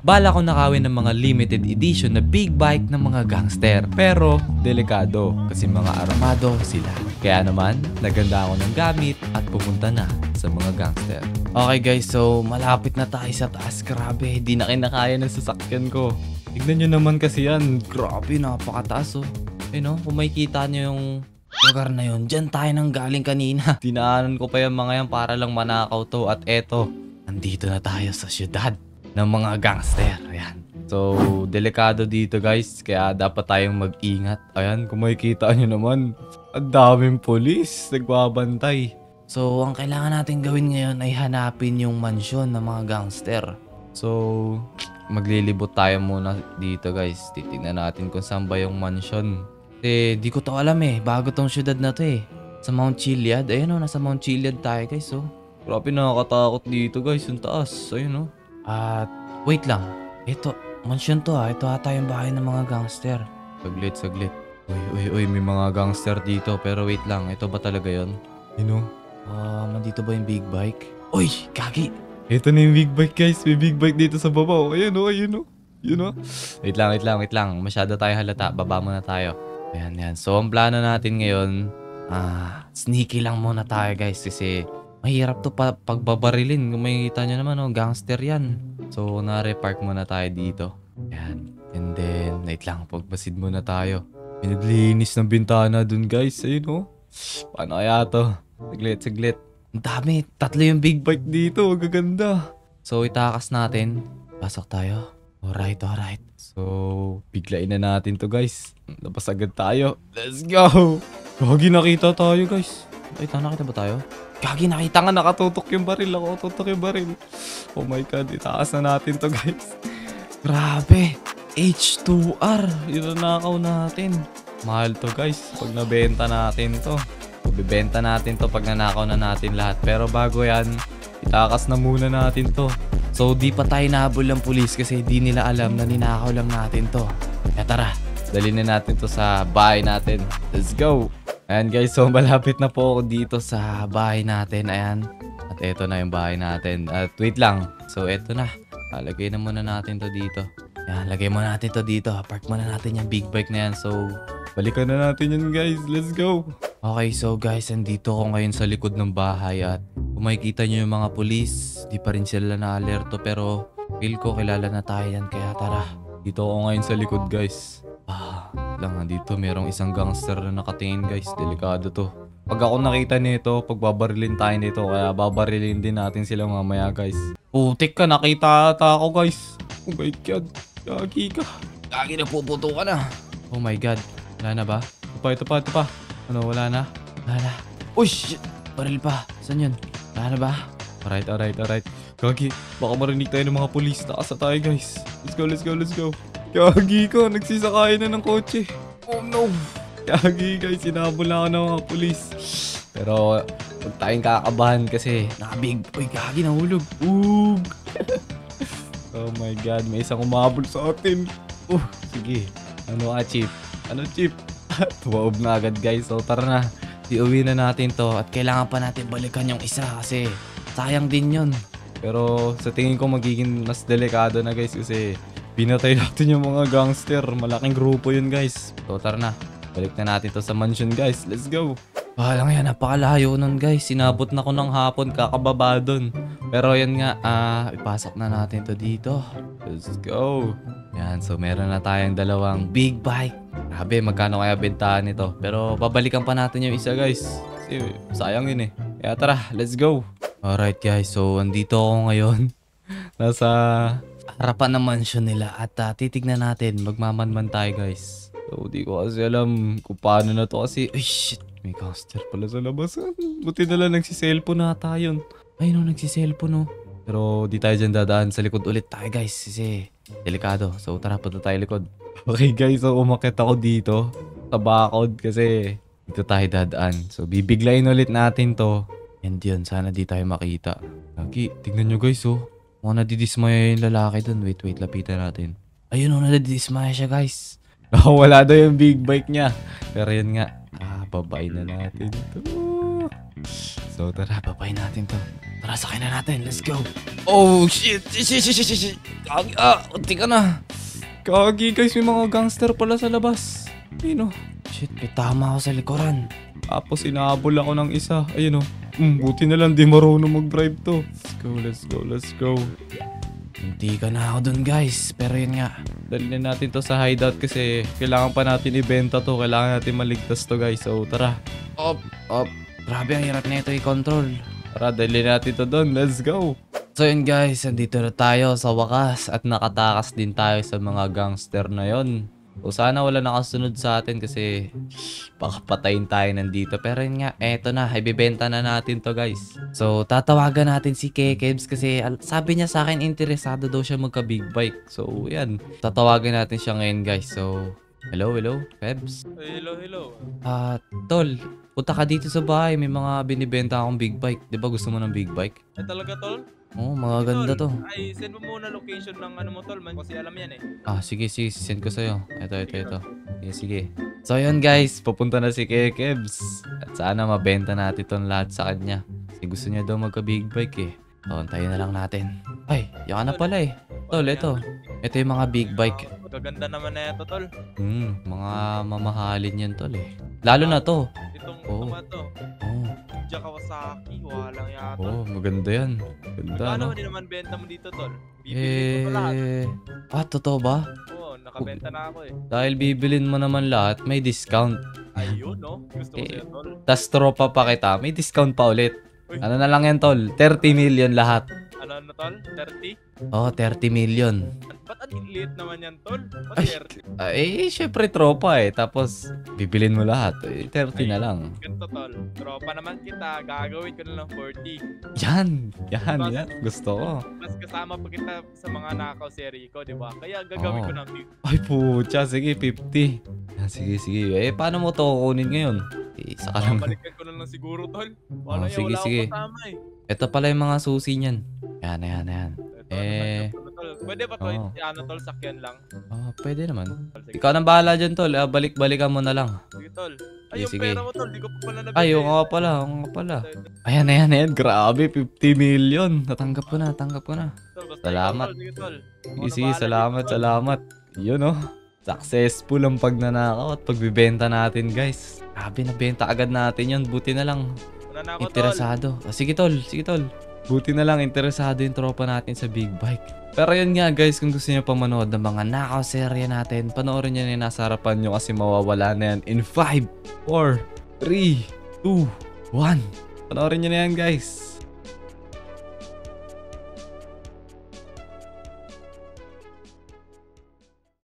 Bala ko nakawin ng mga limited edition na big bike ng mga gangster. Pero delikado kasi mga armado sila. Kaya naman, naganda ako ng gamit at pumunta na sa mga gangster. Okay guys, so malapit na tayo sa taas. Grabe, di na kinakaya ng sasakyan ko. Tignan nyo naman kasi yan. Grabe, napakataas oh. Kung makikita nyo yung lugar na yun, dyan tayo nang galing kanina. Dinaanan ko pa yung mga yan para lang manakaw to. At eto, nandito na tayo sa syudad ng mga gangster. Ayan. So, delikado dito guys. Kaya dapat tayong mag-ingat. Ayan, kung makikita nyo naman, ang daming polis nagbabantay. So, ang kailangan natin gawin ngayon ay hanapin yung mansyon ng mga gangster. So, maglilibot tayo muna dito guys. Titignan natin kung saan ba yung mansyon. Kasi di ko to alam eh. Bago tong syudad na to eh. Sa Mount Chiliad. Ayun nasa Mount Chiliad tayo guys Grabe, nakakatakot dito guys. Yung taas. Ayun At wait lang. Ito, mansyon to Ito ata yung bahay ng mga gangster. Saglit. Uy, may mga gangster dito. Pero wait lang. Ito ba talaga yun? Mandito ba yung big bike? Uy, kagi! Ito na yung big bike guys. May big bike dito sa baba. Ayun Wait lang. Masyado tayo halata. Baba muna tayo. Ayan. So, ang plano natin ngayon, sneaky lang muna tayo guys. Kasi mahirap to pagbabarilin. Kung makikita nyo naman, gangster yan. So, nare-park muna tayo dito. Ayan. And then, wait lang. Pagbasid muna tayo. Pinaglinis ng bintana dun guys. Ayun Paano kaya to? Saglit. Ang dami. 3 yung big bike dito. Gaganda. So, itakas natin. Pasok tayo. Alright. So, biglain na natin to guys. Labas agad tayo. Let's go! Gagi, nakita tayo guys. Wait, nakita ba tayo? Gagi, nakita nga nakatutok yung baril. Oh my god, itaas na natin to guys. Grabe. H2R. Yun ang nakaw natin. Mahal to guys. Pag nabenta natin to. Bibenta natin to pag nanakaw na natin lahat. Pero bago yan, itakas na muna natin to. So, di pa tayo nahabol ng pulis kasi di nila alam na ninakaw lang natin to. Kaya tara, dalhin na natin to sa bahay natin. Let's go! Ayan guys, so malapit na po ako dito sa bahay natin. Ayan. At eto na yung bahay natin. At wait lang. So, eto na. Lagay na muna natin to dito. Ayan, lagay muna natin to dito. Park muna natin yung big bike na yan. So, balikan na natin yan guys. Let's go! Okay, so guys, andito ako ngayon sa likod ng bahay at kung makikita nyo yung mga pulis, di pa rin sila na-alerto pero feel ko kilala na tayo yan kaya tara. Dito ako ngayon sa likod guys. Dito merong isang gangster na nakatingin guys, delikado to. Pag ako nakita nito, pagbabarilin tayo nito kaya babarilin din natin sila mamaya guys. Putik ka, nakita ata ako guys. Oh my god, gagi ka. Gagi, napuputo ka na. Oh my god, wala na ba? Ito pa. Ano, wala na? Uy, shit! Baril pa. Saan yun? Wala na ba? Alright. Gagi, baka marinig tayo ng mga pulis. Taas na tayo guys. Let's go. Gagi ko, nagsisakay na ng kotse. Oh no! Gagi guys, sinabol na ako ng mga pulis. Pero, huwag tayong kakabahan kasi nakabig. Uy, gagi, nahulog. Oh my god, may isang umabol sa atin. Sige. Ano chip? Tuwaob na agad guys. So tara na. Iuwi na natin to. At kailangan pa natin balikan yung isa kasi sayang din yun. Pero sa tingin ko magiging mas delikado na guys kasi pinatay natin yung mga gangster. Malaking grupo yun guys. So tara na. Balik na natin to sa mansion guys. Let's go. Lang yan. Napakalayo nun guys. Sinabot na ko ng hapon. Kakababa dun. Pero yan nga. Ipasok na natin to dito. Let's go. Yan. So meron na tayong 2 big bike. Grabe, magkano kaya bentahan nito. Pero babalikan pa natin yung isa guys. Kasi sayang yun eh. Kaya tara, let's go. Alright guys, so andito ako ngayon. Nasa harapan ng mansion nila. At titignan natin, magmamanman tayo guys. So di ko kasi alam kung paano na to kasi. Uy shit, may gangster pala sa labasan. Buti na lang nagsiselfon na tayo. Ayun nagsiselfon Pero di tayo dyan dadaan, sa likod ulit tayo guys. Kasi delikado. So tara, punta tayo likod. Okay guys, so umakit ako dito sa bakod kasi dito tayo dadaan. So bibiglayin ulit natin to. And yun, sana di tayo makita. Lagi, tignan nyo guys Mga nadidismaya yung lalaki dun. Wait, lapitan natin. Ayun nadidismaya siya guys. Wala daw yung big bike niya. Pero yun nga, babayin na natin to. So tara, babayin natin to. Tara, sakay na natin. Let's go. Oh, shit. Shit. Kagi, unti ka na. Kagi, guys. May mga gangster pala sa labas. Ayun, oh. Shit, may tama ako sa likuran. Tapos inaabol ako ng isa. Ayun, oh. Buti na lang di marunong mag-drive to. Let's go. Hindi ka na ako dun, guys. Pero yun nga, dalhin natin to sa hideout kasi kailangan pa natin ibenta to. Kailangan natin maligtas to, guys. So, tara. Up. Grabe, ang hirap na ito i-control. Tara, dalhin natin to dun. Let's go. So yun, guys, andito na tayo sa wakas at nakatakas din tayo sa mga gangster na yon. O sana wala nakasunod sa atin kasi baka patayin tayo nandito. Pero yun nga, eto na, ibibenta na natin to, guys. So tatawagan natin si Kekebs kasi sabi niya sa akin interesado daw siya magka big bike. So yan, tatawagan natin siya ngayon, guys. So hello, Kebs. Hello. Tol, punta ka dito sa bahay. May mga binibenta akong big bike. Di ba gusto mo ng big bike? Ay talaga tol? Oo, mga ganda to. Ay, send mo muna location ng ano mo tol, man kasi alam yan eh. Sige, send ko sa'yo. Ito. Sige. So yun, guys, pupunta na si Kekebs. At sana mabenta natin itong lahat sa kanya. Kasi gusto niya daw magka big bike eh. So, antayin na lang natin. Ay, yan na pala eh. Tol, ito. Ito yung mga big bike. Gaganda naman na ito tol. Mga mamahalin yan, tol eh. Lalo na to. Itong Oo. Ninja Kawasaki, walang yata. Maganda yan. Ganda, Paano no? hindi naman benta mo dito tol? Bibili mo lahat. Totoo ba? Oo, nakabenta na ako eh. Dahil bibilin mo naman lahat, may discount. Ayun no, gusto ko sa'yo tol. Tas tropa pa kita, may discount pa ulit. Uy. Ano na lang yan, tol? 30 million lahat. Ano tol? 30? 30 million. Ba't ang liit naman yan tol? Ba't 30? Syempre tropa eh. Tapos, bibilin mo lahat. 30 na lang. Ganito tol, tropa naman kita, gagawin ko na lang 40. Yan. Gusto ko. Mas kasama pa kita sa mga nakaw si Rico, di ba? Kaya gagawin ko ng 50. Ay, pucha. Sige, 50. Yan, sige. Paano mo to kukunin ngayon? Isa ka lang. Balikan ko na lang siguro, tol. Wala sige. wala akong kasama eh. Ito pala yung mga susi niyan. Yan. Ito, tol. Pwede ba to? Oo. Tol, sakyan lang. Pwede naman. Sige, Ikaw nang bahala dyan, tol. Balik-balikan mo na lang. sige tol. Ay, yung Sige. pera mo, tol. Di ko pa pala nabili. Ay, oo nga pala. Ayan. Grabe, 50 million. Natanggap ko na. Tol, basta Salamat. ikaw, tol. Sige, tol. Sige, Ako na bahala dito, tol. salamat. Yun, oh. Successful ang pagnanakaw at pagbibenta natin, guys. Grabe, nabenta agad natin yun. Buti na lang. Una na ako, tol. Interesado. Sige, tol. Buti na lang interesado yung tropa natin sa big bike. Pero yun nga, guys, kung gusto niyo pa manood ng mga nakaw serye natin, panoorin niyo na yung nasa harapan niyo kasi mawawala na yan in 5, 4, 3, 2, 1. Panoorin niyo na yan, guys.